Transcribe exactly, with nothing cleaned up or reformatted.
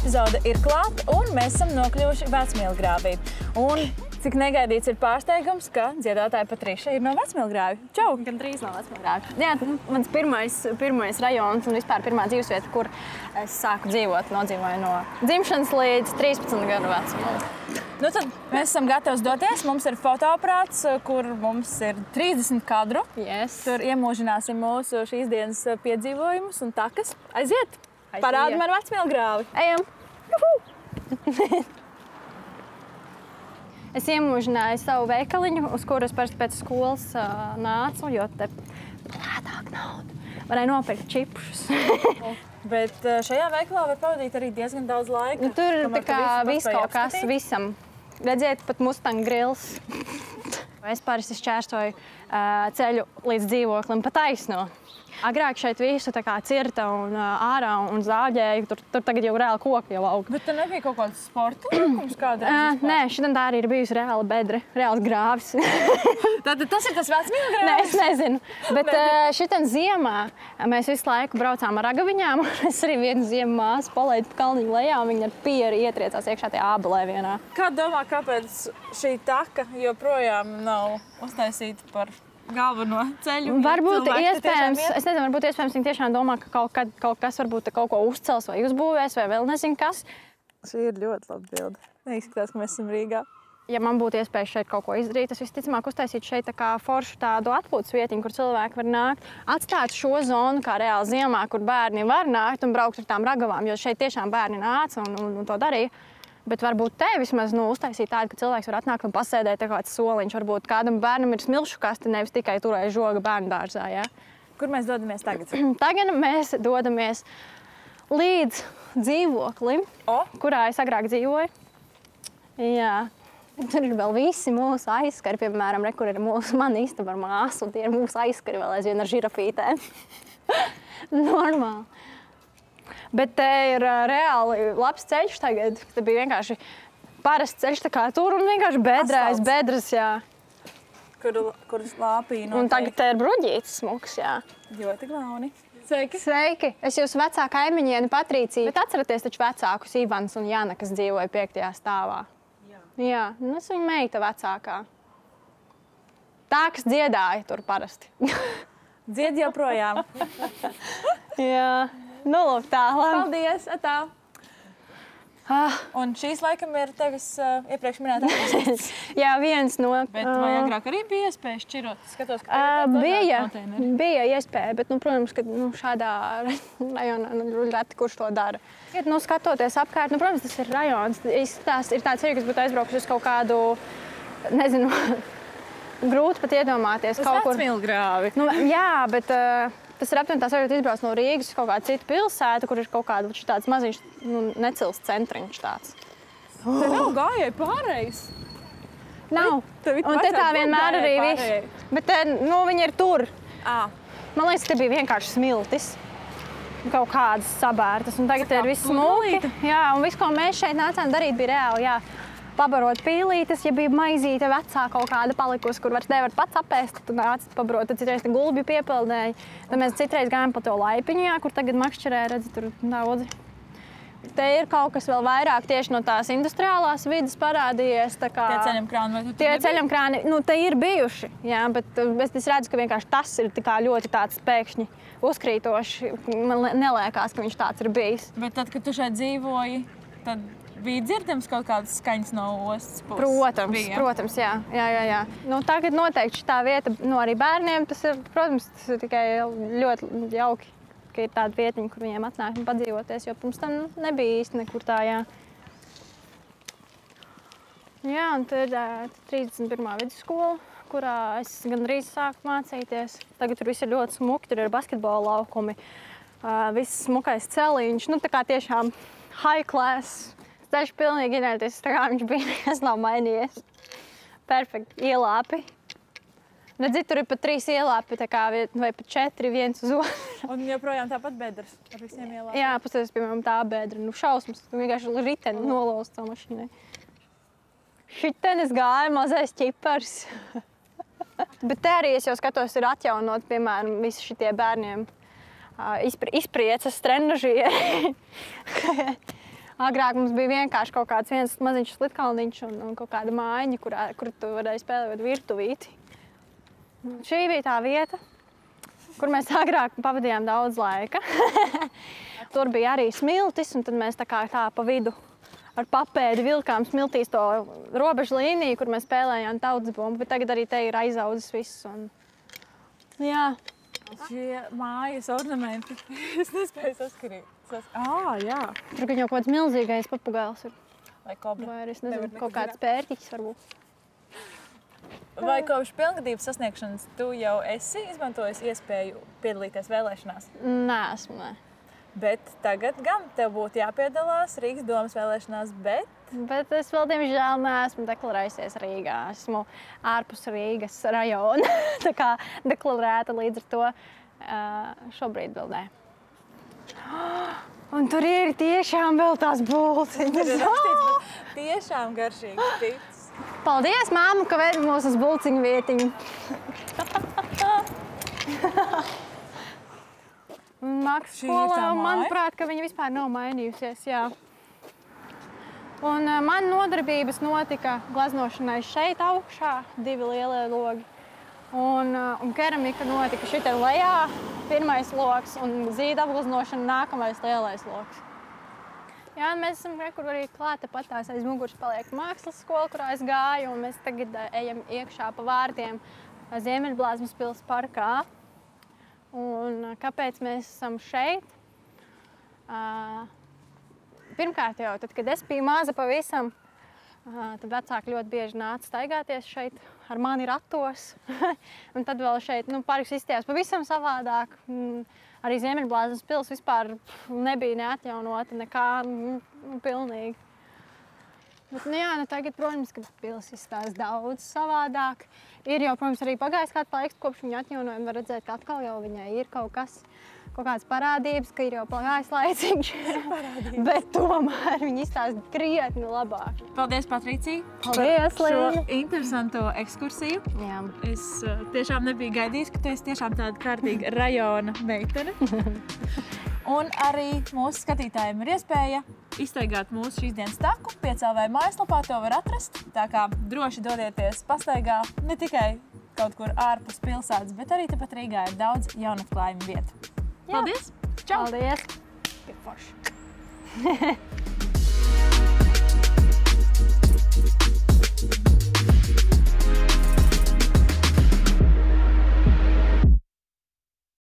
epizode ir klāt, un mēs esam nokļuvuši Vecmīlgrāvī. Un cik negaidīts ir pārsteigums, ka dziedātāja Patriša ir no Vecmīlgrāvja. Čau! Gan drīz no Vecmīlgrāvja. Jā, mans pirmais, pirmais rajons un vispār pirmā dzīvesvieta, kur es sāku dzīvot, nodzīvoju no dzimšanas līdz trīspadsmit gadu vecumam. Nu tad mēs esam gatavi doties. Mums ir fotoaprāts, kur mums ir trīsdesmit kadru. Yes. Tur iemūžināsim mūsu šīs dienas piedzīvojumus un takas. Aiziet! Aiziet. Parādi man Vecmīlgrāvi! Ejam! Juhu! Es iemūžināju savu veikaliņu, uz kuru es parasti pēc skolas uh, nācu, jo te lētāk naudu. Varēja nopirkt čipšus. Bet šajā veikalā var pavadīt arī diezgan daudz laika. Nu, tur tā kā viss kaut kas visam. Redziet, pat Mustang grills. Es parasti šķērsoju uh, ceļu līdz dzīvoklim pa taisno. Agrāk šeit visu tā kā cirta un uh, ārā un zāģēju, tur, tur tagad jau reāli koki jau aug. Bet te nebija kaut kāds sporta laukums kādreiz? Uh, nē, šitam tā arī ir bijusi reāla bedre, reāls grāvis. Tātad tas ir tas Vecmīlgrāvis? Nē, es nezinu. Bet uh, šitam ziemā mēs visu laiku braucām ar ragaviņām, un es arī vienu ziemu māsu palaidu pa kalniņu lejā, un viņa ar pieri ietriecās iekšā tajā ābelē vienā. Kā domā, kāpēc šī taka joprojām nav uztaisīta par galveno ceļu? Varbūt iespējams, es nezinu, varbūt iespējams viņi tiešām domā, ka kaut, kad, kaut kas varbūt kaut ko uzcels vai uzbūvēs vai vēl nezinu kas. Šī ir ļoti laba bilde. Neizskatās, ka mēs esam Rīgā. Ja man būtu iespēja šeit kaut ko izdarīt, es visticamāk uztaisītu šeit tā kā foršu tādu atpūtas vietiņu, kur cilvēki var nākt. Atstāt šo zonu kā reāli ziemā, kur bērni var nākt un braukt ar tām ragavām, jo šeit tiešām bērni nāca un, un, un to darīja. Bet varbūt te vismaz nu, uztaisīt tādu, ka cilvēks var atnākt un pasēdēt kāds soliņš. Varbūt kādam bērnam ir smilšu kaste, nevis tikai turēt žoga bērnu dārzā. Ja? Kur mēs dodamies tagad? Tagad mēs dodamies līdz dzīvoklim, O? kurā es agrāk dzīvoju. Jā. Tur ir vēl visi mūsu aizskari, piemēram, re, kur ir mūsu mana istaba ar māsu, un tie ir mūsu aizskari vēl aizvien ar žirafītēm. Normāli. Bet te ir uh, reāli labs ceļš tagad. Te bija vienkārši parasts ceļš tā kā tur un vienkārši bedrājas, bedras, jā. Kur, kur lāpīja noteikti. Un tagad te ir bruģītis smuks, jā. Ļoti glauni. Sveiki! Sveiki! Es jūsu vecā kaimiņieni Patricija. Bet atceraties taču vecākus Ivans un Jana, kas dzīvoja piektajā stāvā. Jā. Jā, un es viņu meita vecākā. Tā, kas dziedāja tur parasti. Dzied joprojām. Jā. Nu, lūk, tā, labi. Paldies, atā. Ah. Un šīs laikam ir tevis uh, iepriekš minētā pazīstas. Jā, viens no... Bet vai agrāk arī bija iespēja šķirot? Skatos, ka uh, bija, bija iespēja, bet, nu, protams, ka nu, šādā rajonā nu, reti kurš to dara. Ja, nu, skatoties apkārt, nu, protams, tas ir rajons. Izskatās, ir tāds ceļš, kas būtu aizbraukuši uz kaut kādu, nezinu, grūti pat iedomāties. Uz Vecmīlgrāvi. Nu, jā, bet... Uh, Tas ir aptuveni tās varbūt izbrauc no Rīgas uz kaut kādu citu pilsētu, kur ir kaut kāda tāds maziņš nu, necils centriņš tāds. Oh. Te nav gājēji pārējais? Nav. Un te tā vienmēr arī viss. Bet te, nu, viņi ir tur. À. Man liekas, te bija vienkārši smiltis. Kaut kādas sabērtas. Un tagad te ir viss smuki. Jā, un viss, ko mēs šeit nācām darīt, bija reāli, jā. Pabarot pīlītes, ja bija maizīte vecā kaut kāda palikusi, kur vairs nevar pats apēst, tad nāc pabarot, tad citreiz gulbi piepildēja. Tad mēs citreiz gājām pa to laipiņu, jā, kur tagad makšķerē, redzi, tur daudzi. Te ir kaut kas vēl vairāk tieši no tās industriālās vidas parādījies. Tā kā... Tie ceļam krāni vai tu Tie ceļam krāni, nu, te ir bijuši, jā, bet es redzu, ka vienkārši tas ir tā kā ļoti tāds pēkšņi uzkrītoši. Man nelēkās, ka viņš tāds ir bijis. Bet tad, kad tu šeit dzīvoji, tad bija dzirdams kaut kādas skaņas no ostas puses? Protams, bija. protams, jā. jā, jā, jā. Nu, tagad noteikti šitā vieta, nu, arī bērniem, tas ir, protams, tas ir tikai ļoti jauki, ka ir tāda vietiņa, kur viņiem atnāk un padzīvoties, jo pirms tam nebija īsti nekur tā, jā. Jā, un tur ir trīsdesmit pirmā vidusskola, kurā es gandrīz sāku mācīties. Tagad tur viss ir ļoti smuki, tur ir basketbola laukumi, viss smukais celiņš, nu, tā kā tiešām high class. Ceļš pilnīgi identisks, tā kā viņš bija, nekas nav mainījies. Perfekti, ielāpi. Redzi, tur ir pat trīs ielāpi, tā kā, vai pat četri, viens uz otru. Un joprojām tāpat bedras ar visiem ielāpiem? Jā, pastāties, piemēram, tā bedra. Nu, šausmas, tu vienkārši riteni nolauzt tā mašīnai. Šitenis gāja mazais ķipars. Bet te arī es jau skatos, ir atjaunot, piemēram, visi šitie bērniem izprieces, trenažieri. Agrāk mums bija vienkārši kaut kāds viens maziņš slitkalniņš un, un kaut kāda mājiņa, kurā, kur tu varēji spēlēt virtuvīti. Šī bija tā vieta, kur mēs agrāk pavadījām daudz laika. Tur bija arī smiltis, un tad mēs tā kā tā pa vidu ar papēdi vilkām smiltīs to robežu līniju, kur mēs spēlējām tautas bumbu, bet tagad arī te ir aizaudzis viss. Un... Jā. Šie mājas ornamenti, es nespēju saskarīt. Sas... Ā, jā. Tur gan jau kaut kāds milzīgais papugailis ir. Vai kobra. Vai arī, es nezinu, kaut kāds pērtiķis varbūt. Vai kopš pilngadības sasniegšanas tu jau esi izmantojis iespēju piedalīties vēlēšanās? Nē, esmu, nē. Bet tagad gan tev būtu jāpiedalās Rīgas domas vēlēšanās, bet... Bet es vēl, diemžēl, neesmu deklarējusies Rīgā. Esmu ārpus Rīgas rajona, tā kā deklarēta līdz ar to šobrīd vēl nē. Un tur ir tiešām vēl tās bulciņas. Tur ir rakstīts, tiešām garšīgs pits. Paldies, māmu, ka vedi mūs uz bulciņu vietiņu. Mākslas skolā, manuprāt, ka viņa vispār nav mainījusies, jā. Un uh, man nodarbības notika gleznošanai šeit augšā, divi lielie logi. Un, uh, un keramika notika šitā lejā, pirmais loks, un zīda apgleznošana nākamais lielais loks. Jā, un mēs esam rekur arī klāta patās aiz muguras paliek mākslas skola, kurā es gāju, un mēs tagad uh, ejam iekšā pa vārtiem Ziemeļblāzmas pils parkā. Un uh, kāpēc mēs esam šeit? Uh, Pirmkārt jau, tad, kad es biju maza pavisam, tad vecāki ļoti bieži nāca staigāties šeit ar mani ratos. Un tad vēl šeit, nu, parks izstījās pavisam savādāk. Arī Ziemeļblāzmas pils vispār nebija neatjaunota nekā, nu, pilnīgi. Bet, nu jā, nu tagad, protams, ka pils izstās daudz savādāk. Ir jau, protams, arī pagājis kāds laiks, kopš viņa atjaunojuma var redzēt, ka atkal jau viņai ir kaut kas. Kaut kādas parādības, ka ir jau pagājis laiciņš, bet tomēr viņi izstāsta krietni labāk. Paldies, Patricija, Paldies, par šo interesanto ekskursiju. Jā. Es uh, tiešām nebiju gaidījis, ka tu esi tiešām tāda kārtīga rajona meitene. Un arī mūsu skatītājiem ir iespēja izstaigāt mūsu šīs dienas taku. pieci L V mājaslapā to var atrast, tā kā droši dodieties pastaigā ne tikai kaut kur ārpus pilsētas, bet arī tepat Rīgā ir daudz jaunatklājumu vietu. Paldies! Čau! Paldies! Tik forši!